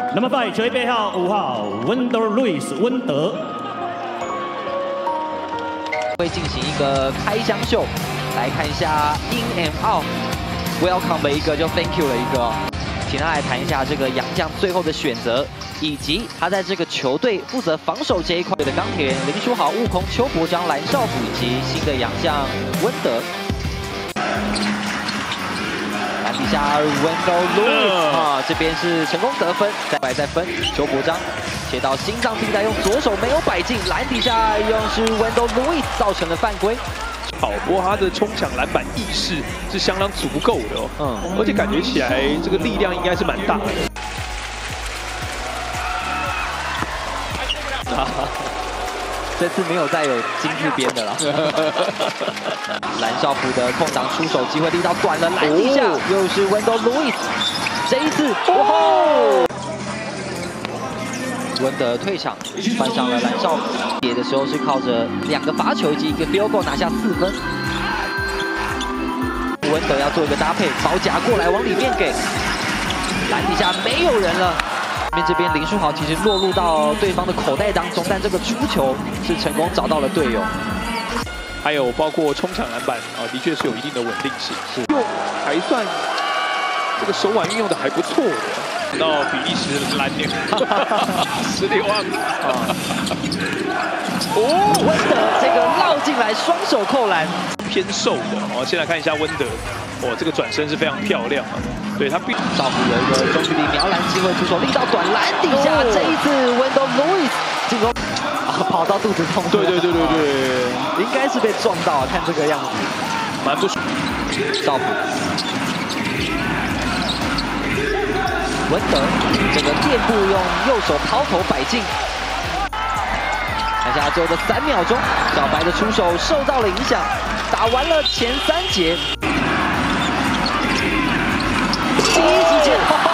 Number 5球衣背号5号温德路易斯温德。 会进行一个开箱秀，来看一下 In and Out。Welcome 的一个就 Thank you 的一个，请他来谈一下这个洋将最后的选择，以及他在这个球队负责防守这一块的钢铁人林书豪、悟空、邱伯章、蓝少辅以及新的洋将温德。篮底下 Wendell Lewis 啊，这边是成功得分，再分邱伯章切到心脏地带，用左手没有摆进，篮底下又是 Wendell Lewis 造成了犯规。 好，不过他的冲抢篮板意识是相当足够的哦，而且感觉起来这个力量应该是蛮大的。 这次没有再有金字边的了。蓝少辅的空档出手机会力道短了，篮底下又是 Wendell Lewis， 这一次，哦！ 文德退场，换上了蓝少辅。野的时候是靠着2个罚球以及1个 field goal 拿下4分。文德要做一个搭配，包夹过来往里面给，篮底下没有人了。这边林书豪其实落入到对方的口袋当中，但这个出球是成功找到了队友。 还有包括冲抢篮板啊，的确是有一定的稳定性，是用还算这个手腕运用的还不错的。 到比利时的蓝鸟，16万啊！ 哦，温德这个绕进来，双手扣篮， 偏瘦的哦。先来看一下温德，哦，这个转身是非常漂亮啊。对他必少辅有一个中距离瞄篮机会出手，力道短，篮底下这一次 Wendell Lewis 进攻跑到肚子痛。 对， 应该是被撞到啊，看这个样子， 蛮不舒服。 少辅。 文德这个垫步用右手抛投摆进，看下最后的3秒钟，小白的出手受到了影响，打完了前3节，第一时间。